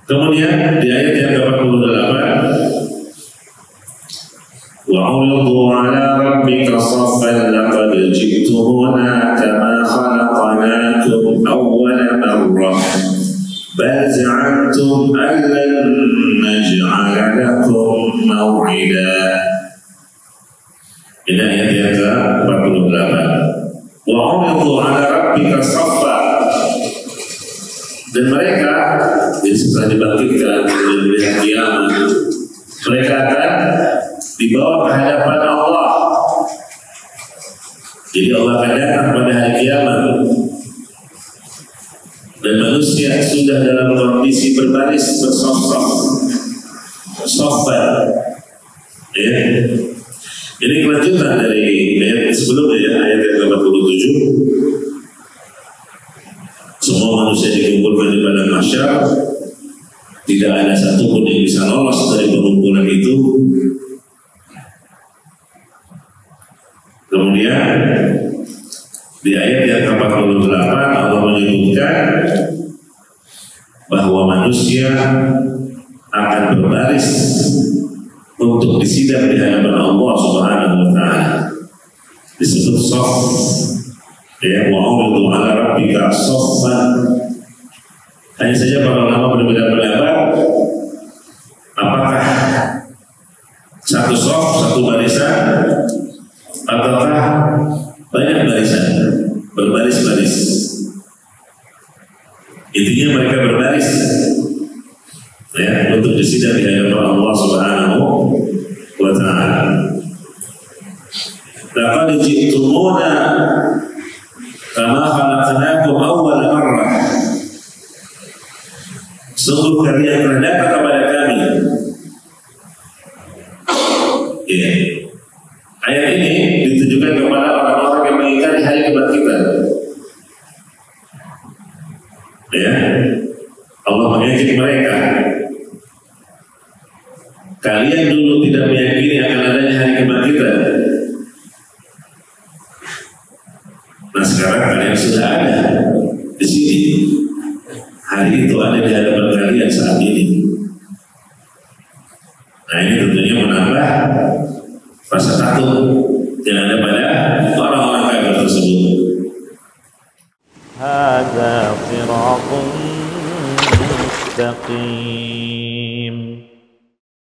Kemudian di ayat yang ke-48, وَعُرِضُوا عَلَى رَبِّكَ صَفًّا لَقَدْ جِئْتُمُونَا كَمَا خَلَقْنَاكُمْ أَوَّلَ مَرَّةٍ بَلْ زَعَمْتُمْ أَن لَّن نَّجْعَلَ لَكُم مَّوْعِدًا. Ini ayat yang ke-48. وَعُرِضُوا عَلَى رَبِّكَ صَفًّا, dan mereka setelah dibangkitkan dan melihat kiamat, mereka akan dibawa ke hadapan Allah. Jadi Allah akan datang pada hari kiamat dan manusia sudah dalam kondisi berbaris bersaf-saf, ya. Ini kelanjutan dari ayat sebelumnya, ayat yang ke-47. Semua manusia dikumpulkan di padang mahsyar, tidak ada satupun yang bisa lolos dari pengumpulan itu. Kemudian di ayat yang ke-48 Allah menyebutkan bahwa manusia akan berbaris untuk disidang di hadapan Allah Subhanahu wa taala. Disebut shaf, ya, wa'udu ala rabbika shaffan. Hanya saja para ulama berbeda pendapat apakah satu shaf, satu barisan, ataukah banyak barisan, berbaris-baris. Intinya mereka berbaris, ya, untuk disidang di hadapan Allah Subhanahu wa taala. Laqad ji'tumuna kama khalaqnakum awwal marrah. Sungguh kalian telah datang kepada kami. Ya. Ayat ini ditujukan kepada orang-orang yang mengingkari hari kebangkitan. Ya. Allah mengajak mereka, kalian dulu tidak meyakini akan adanya hari kebangkitan. Nah sekarang kalian sudah ada di sini. Hari itu ada di hadapan kalian saat ini. Nah ini tentunya menambah rasa takut yang ada pada orang-orang kafir tersebut. Hadza sirathun mustaqim.